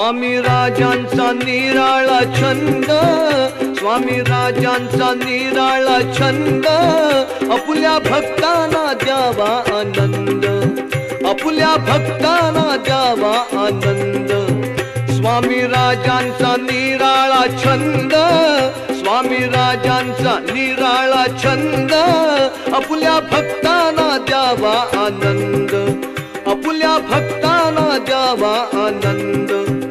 स्वामी राजांचा निराळा छंद, स्वामी राजांचा निराळा छंद, आपुल्या भक्तांना द्यावा आनंद, आपुल्या भक्तांना द्यावा आनंद। स्वामी राजांचा निराळा छंद, स्वामी राजांचा निराळा छंद, आपुल्या भक्तांना द्यावा आनंद, आपुल्या भक्तांना द्यावा आनंद।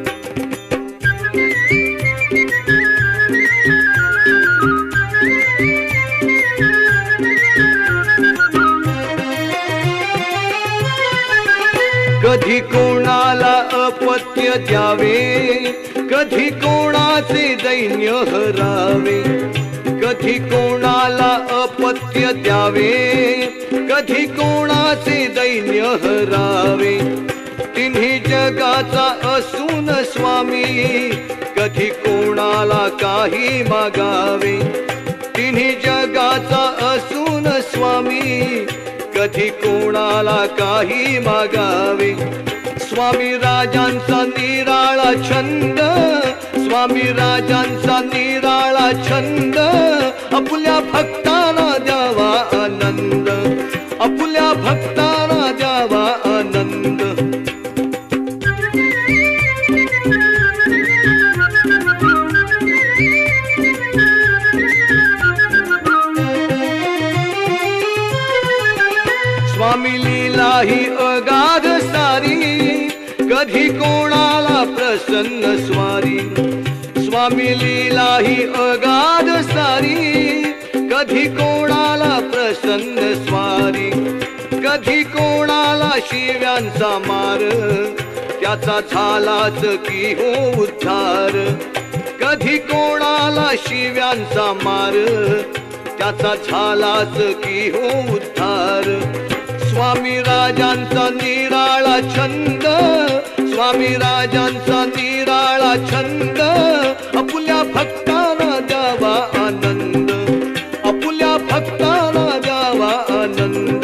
कधी कोणाला अपत्य द्यावे, कधी कोणाचे दैन्य हरावे, कधी कोणाला अपत्य द्यावे, कधी कोणाचे दैन्य हरावे। तिन्ही जगाचा असून स्वामी, कधी कोणाला काही मागावे, तिन्ही जगाचा असून स्वामी, कधी कोणाला काही मागावे। स्वामी राजांचा निराळा छंद, स्वामी राजांचा निराळा छंद, आपुल्या भक्तांना द्यावा आनंद, आपुल्या भक्तांना द्यावा आनंद। स्वामी लीला ही अगाध सारी, कधी कोणाला प्रसन्न स्वारी। स्वामी लीला ही अगाध सारी, कधी कोणाला प्रसन्न स्वारी। कधी कोणाला शिव्यांचा मार, त्याचा झालाच की हो उद्धार। कधी कोणाला शिव्यांचा मार, त्याचा झालाच की हो उद्धार। स्वामी राजांचा निराळा छंद, स्वामी राजांचा निराळा छंद, आपुल्या भक्तांना द्यावा आनंद, आपुल्या भक्तांना द्यावा आनंद।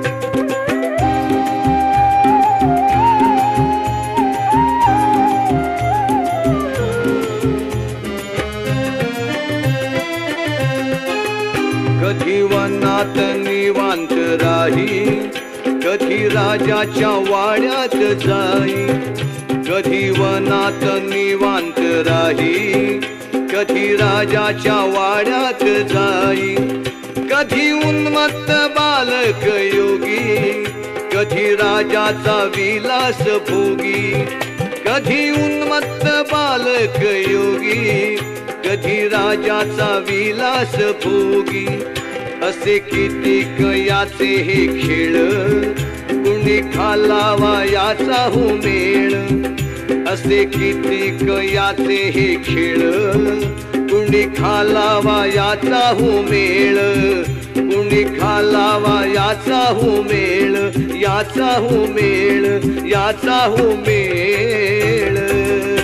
कधी वनात निवांत राही, कधी राजाच्या वाड्यात जाई। कधी वनात निवांत राही, कधी राजाच्या वाड्यात जाई। कधी उन्मत्त बालक योगी, कधी राजाचा विलास भोगी। कधी उन्मत्त बालक योगी, कधी राजाचा विलास भोगी। असे कितीक याचे हे खेळ, कुणी खालावा याचा हो मेळ। असे कितीक याचे हे खेळ, कुणी खालावा याचा हो मेळ। कुणी खालावा याचा हो मेळ, याचा हो मेळ, याचा हो मेळ।